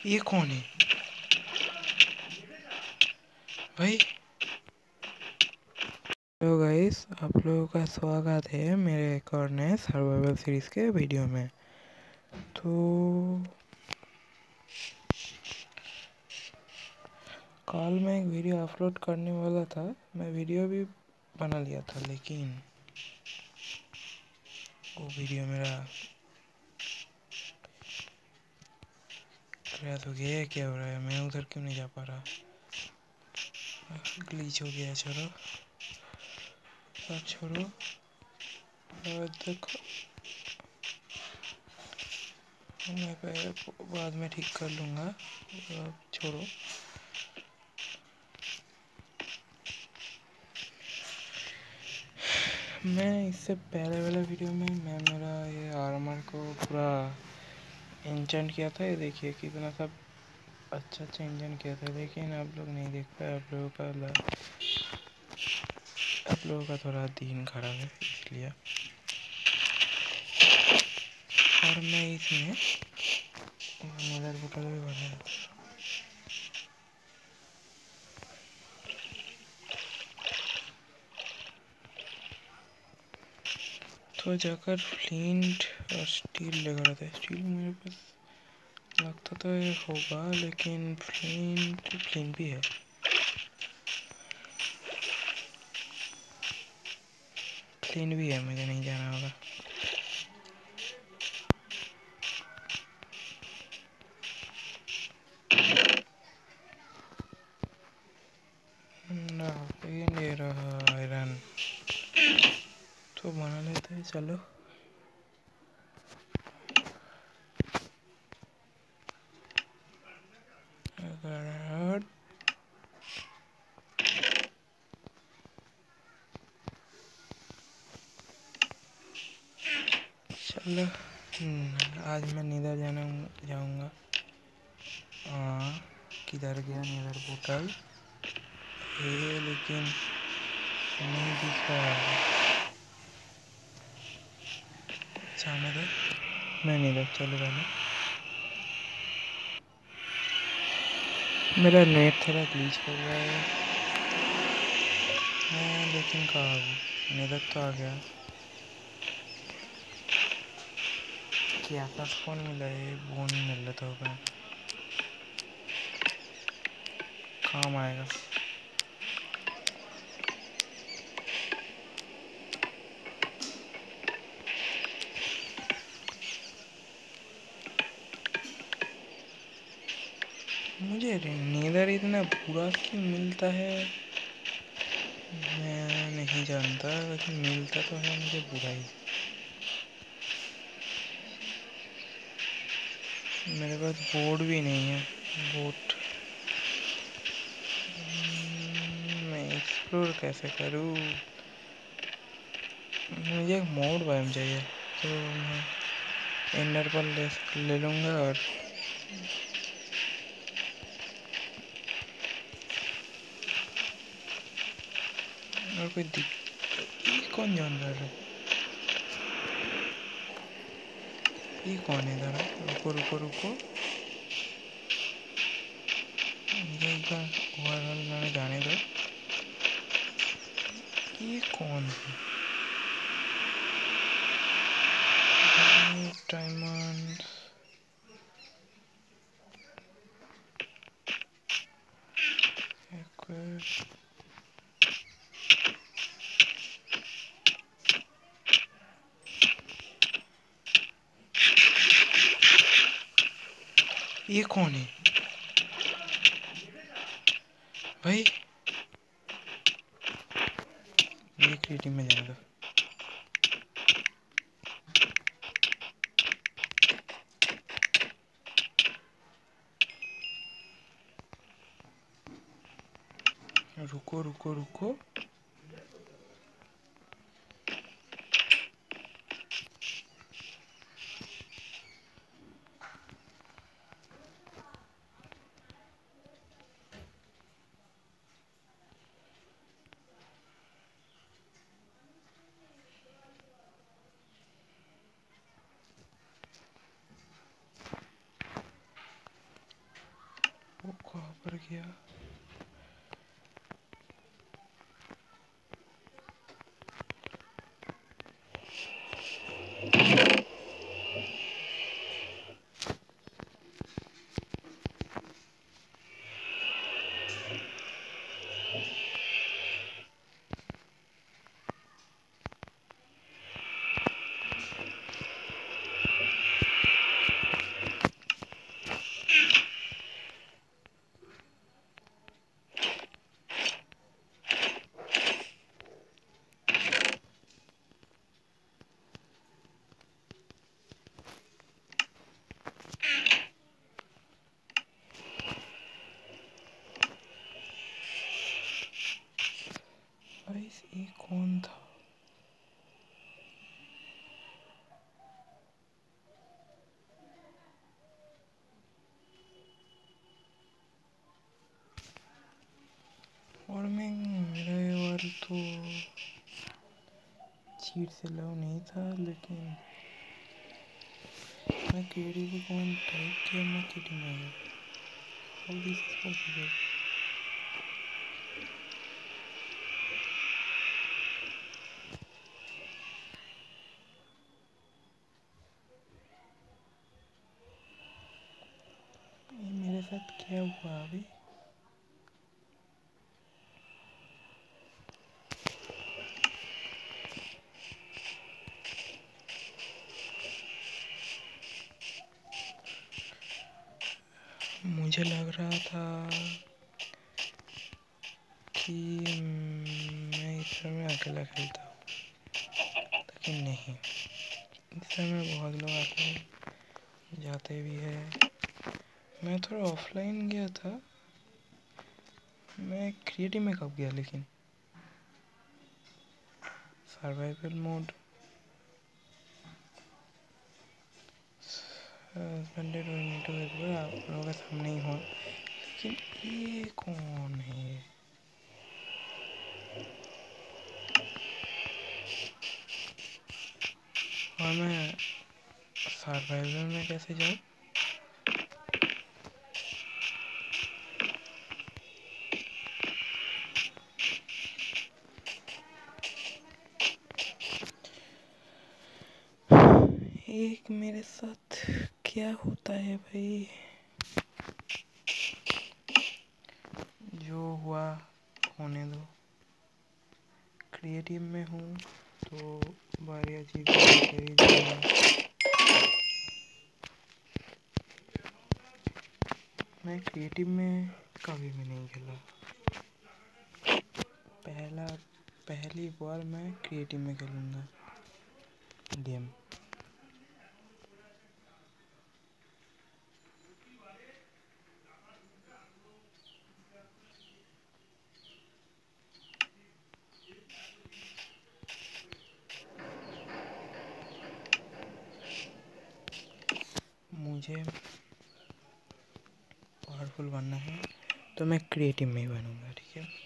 ये कौन है भाई? हेलो गाइस, आप लोगों का स्वागत है मेरे एक और नए सर्वाइवल सीरीज़ के वीडियो में। तो कल मैं एक वीडियो अपलोड करने वाला था, मैं वीडियो भी बना लिया था, लेकिन वो वीडियो मेरा क्रैश हो गया है। क्या हो रहा है? मैं उधर क्यों नहीं जा पा रहा? ग्लिच हो गया। छोड़ो, अब छोड़ो, देखो मैं बाद में ठीक कर लूँगा। अब छोड़ो। मैं इससे पहले वाले वीडियो में मैं मेरा ये आर्मर को पूरा एन्चेंट किया था। ये देखिए कितना सब अच्छा एन्चेंट किया था, लेकिन आप लोग नहीं देख पाए। आप लोगों का थोड़ा दिन खराब है इसलिए। और मैं इसमें नजर बोतल भी बनाया। तो जाकर फ्लिंट और स्टील लेकर आता है। स्टील मेरे पास लगता तो ये होगा, लेकिन फ्लिंट भी है। फ्लिंट भी है, मुझे नहीं जाना होगा। ना ये रहा आयरन, तो बना लेते हैं। चलो चलो, आज मैं नीदर जाऊंगा। किधर गया नीदर पोर्टल? ये लेकिन नहीं दिख रहा है। जाने दो, मैं नीदर चले वाला। मेरा नेट थोड़ा ग्लिच कर रहा है। मैं लेकिन कहाँ हूँ? नीदर तो आ गया। क्या था फोन मिला है? बोन मिल रहा था, काम आएगा। मुझे नीदर इतना बुरा क्यों मिलता है मैं नहीं जानता, लेकिन मिलता तो है मुझे बुरा ही। मेरे पास बोर्ड भी नहीं है। बोट मैं एक्सप्लोर कैसे करूँ? मुझे एक मोड बाइम चाहिए, तो मैं एंडर पर ले लूँगा। और कोई ये कौन जान रहा है? ये कौन है? ज़रा रुको रुको रुको, मुझे एक बार ओवरऑल में जाने दो। ये कौन है? डायमंड ये कौन है भाई? ये क्रिएटिव में जाने दो। रुको रुको रुको, वो कहाँ पर गया? गाइस ये कौन था? और मैं मेरा ये वाला तो चीट से लव नहीं था, लेकिन मैं केडी को कौन टाइप किया, मैं केडी में गया। How this is possible? ये मेरे साथ क्या हुआ अभी? मुझे लग रहा था कि मैं इस समय अकेला खेलता हूँ, लेकिन नहीं, इस समय बहुत लोग आते हैं जाते भी है। मैं थोड़ा ऑफलाइन गया था, मैं क्रिएटिव में कब गया? लेकिन सर्वाइवल मोड सस्पेंडेड और नीटो आप लोगों के सामने ही हो, लेकिन ये कौन है? और मैं सर्वाइवल में कैसे जाऊँ? एक मेरे साथ क्या होता है भाई? जो हुआ होने दो। क्रिएटिव में हूँ तो बढ़िया चीज़। मैं क्रिएटिव में कभी भी नहीं खेला। पहली बार मैं क्रिएटिव में खेलूँगा गेम। मुझे पावरफुल बनना है तो मैं क्रिएटिव में ही बनूँगा, ठीक है?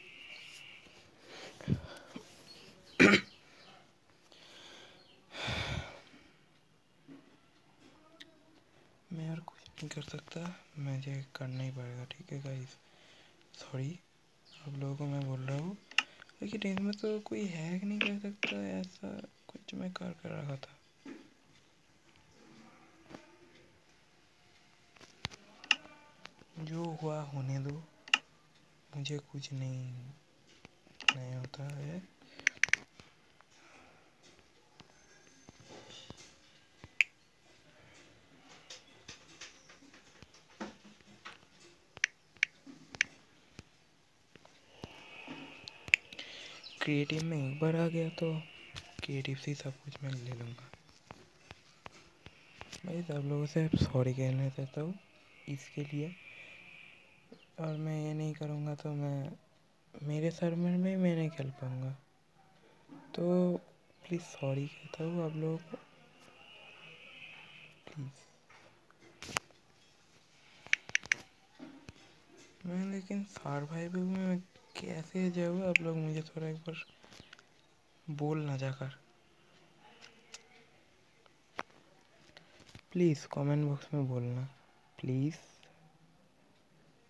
मैं और कुछ नहीं कर सकता, मुझे करना ही पड़ेगा, ठीक है गाइस? सॉरी आप लोगों को मैं बोल रहा हूँ, लेकिन इसमें तो कोई हैक नहीं कर सकता, ऐसा कुछ मैं कर रहा था। जो हुआ होने दो, मुझे कुछ नहीं होता है। क्रिएटिव में एक बार आ गया तो क्रिएटिव से सब कुछ मैं ले लूँगा। मैं सब लोगों से सॉरी कहना चाहता हूँ इसके लिए, और मैं ये नहीं करूँगा तो मेरे सर्वर में मैं नहीं खेल पाऊँगा, तो प्लीज़ सॉरी कहता हूँ आप लोगों को, प्लीज़। मैं लेकिन सर्वाइवल में कैसे जाऊँ? आप लोग मुझे थोड़ा एक बार बोलना जाकर, प्लीज़ कमेंट बॉक्स में बोलना, प्लीज़।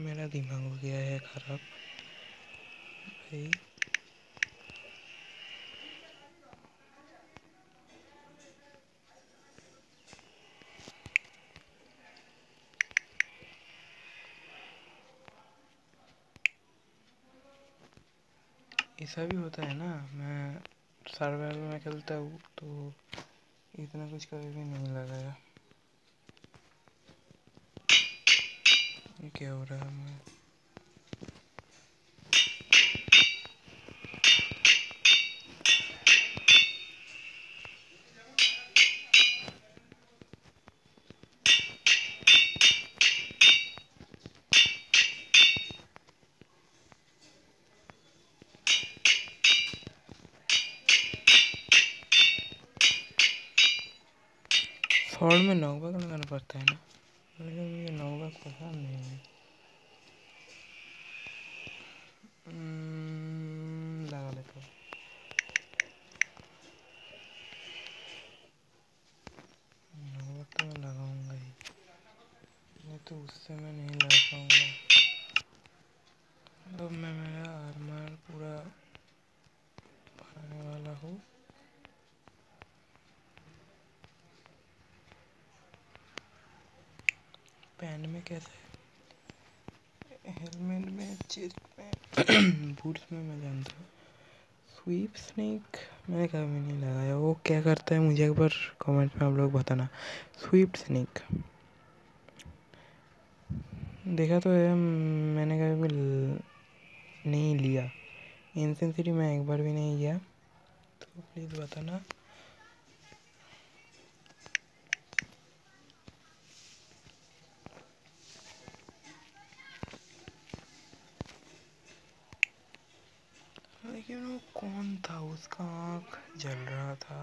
मेरा दिमाग हो गया है खराब भाई। ऐसा भी होता है ना, मैं सर्वाइवल में खेलता हूँ तो इतना कुछ कभी भी नहीं लगाया। ये क्या हो रहा है? मैं शॉर्ट में नॉकबैक लगाना पड़ता है ना, लेकिन मुझे नॉकबैक पसंद नहीं है। लगा लेता हूँ। नॉकबैक तो मैं लगाऊंगा ही, नहीं तो उससे मैं नहीं लगा पाऊंगा। अब मैं मेरा आर्मर पूरा बनाने वाला हूँ। पैंट में कैसे, हेलमेट में, चेस्ट में, बूट्स में मैं जानता हूँ। स्वीप स्नेक मैंने कभी नहीं लगाया, वो क्या करता है मुझे एक बार कमेंट में आप लोग बताना। स्वीप स्नेक देखा तो है, मैंने कभी भी नहीं लिया। इंसेंसिटी मैं एक बार भी नहीं लिया, तो प्लीज़ बताना। लेकिन वो कौन था, उसका आँख जल रहा था।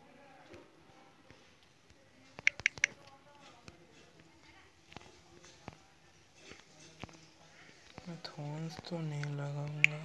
मैं थॉर्न्स तो नहीं लगाऊंगा।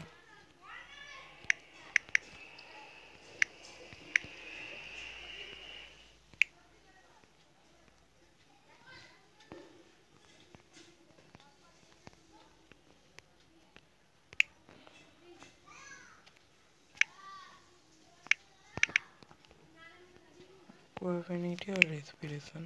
परफेक्ट और रेस्पिरेशन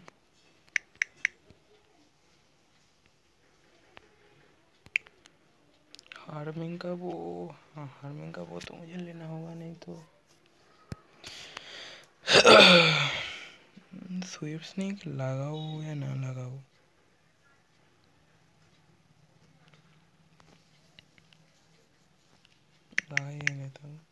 हार्मिंग का वो, हाँ हार्मिंग का वो तो मुझे लेना होगा, नहीं तो स्वीप स्नेक लगाओ या ना लगाओ। लगा ही लेता हूँ।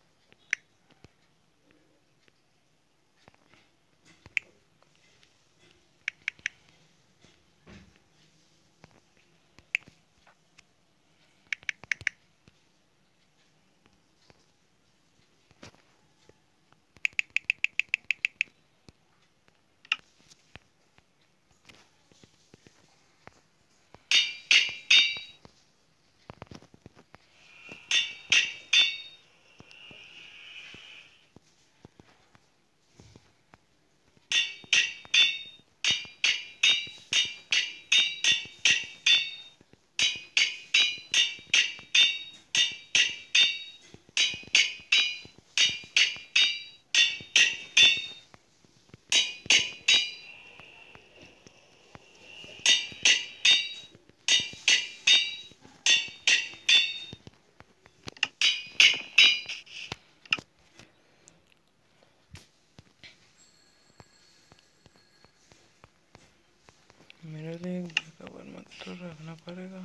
मेरे लिए एक बैकअप मत तो रखना पड़ेगा।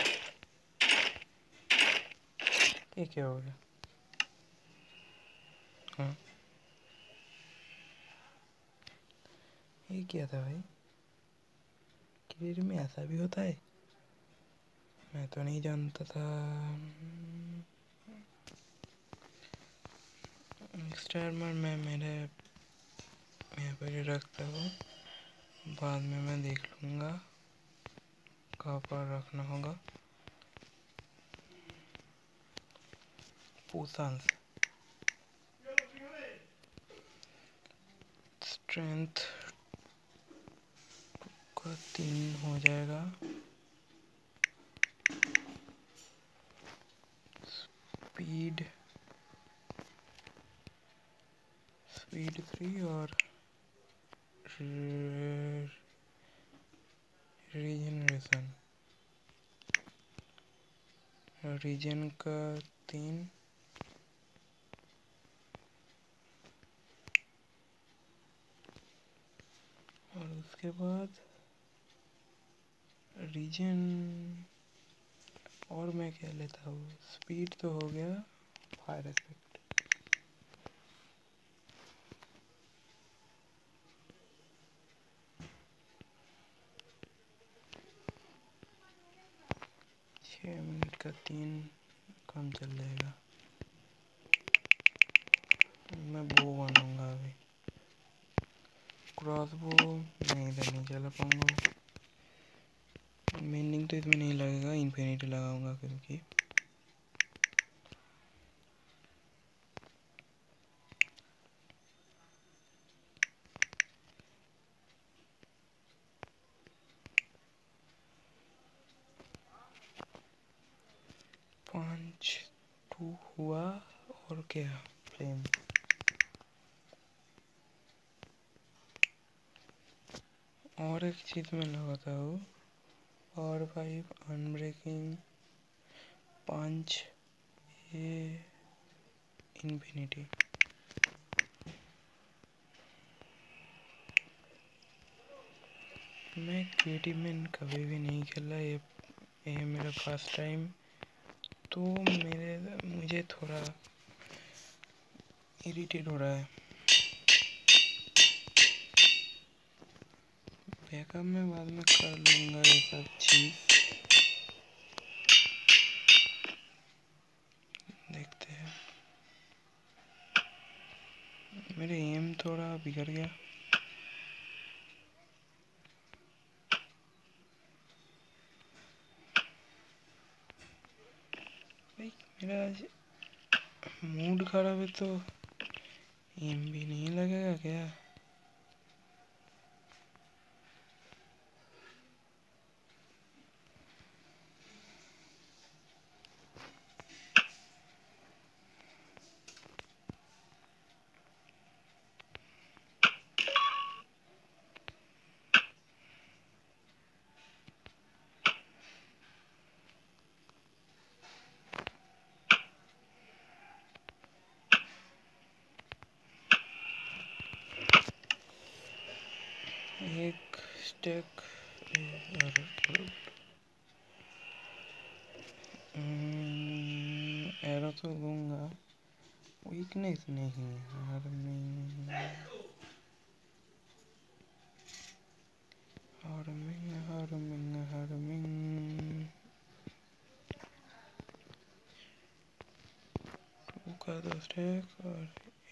ये क्या हो गया? हाँ ये क्या था भाई? क्रिकेट में ऐसा भी होता है, मैं तो नहीं जानता था। नेक्स्ट आर्मर मैं मेरे यहाँ पर ही रखता हूँ, बाद में मैं देख लूँगा कहाँ पर रखना होगा। पोशंस स्ट्रेंथ का 3 हो जाएगा, स्पीड 3 और रीजनरेशन रीजन का 3 और उसके बाद रीजन और मैं क्या लेता हूँ, स्पीड तो हो गया, फायर इफेक्ट। छः मिनट का 3 काम चल जाएगा। मैं वो बनूंगा अभी, क्रॉस बो नहीं, इधर नहीं चला पाऊंगा। मेनिंग तो इसमें नहीं लगेगा, इन्फिनिटी लगाऊंगा क्योंकि पाँच 2 हुआ। और क्या, फ्लेम। और एक चीज़ मैं लगाता हूँ, और 5 अनब्रेकिंग, 5 ये इन्फिनिटी। मैं क्रिएटिव में कभी भी नहीं खेला, ये मेरा फर्स्ट टाइम, तो मुझे थोड़ा इरिटेट हो रहा है। बैकअप में बाद में कर लूँगा ये सब चीज़, देखते हैं। मेरे एम थोड़ा बिगड़ गया। भाई मेरा आज मूड खराब है, तो एम भी नहीं लगेगा क्या? एक स्टेक एरो तो दूंगा, वीकनेस नहीं, हार्मिंग हार्मिंग हार्मिंग हार्मिंग का 2 स्टेक। और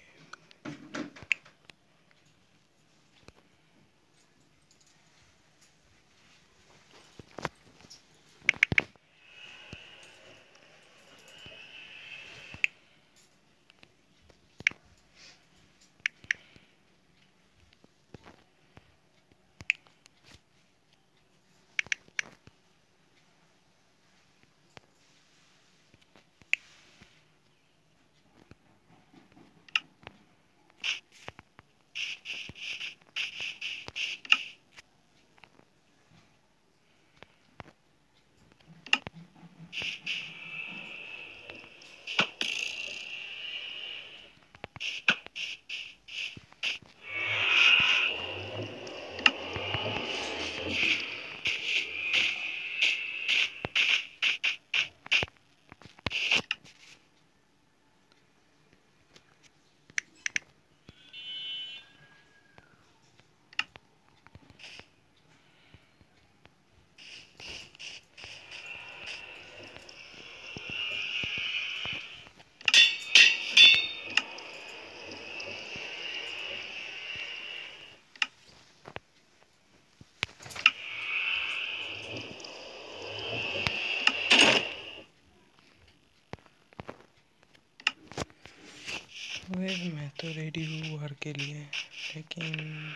मैं तो रेडी हूँ हर के लिए, लेकिन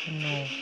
नो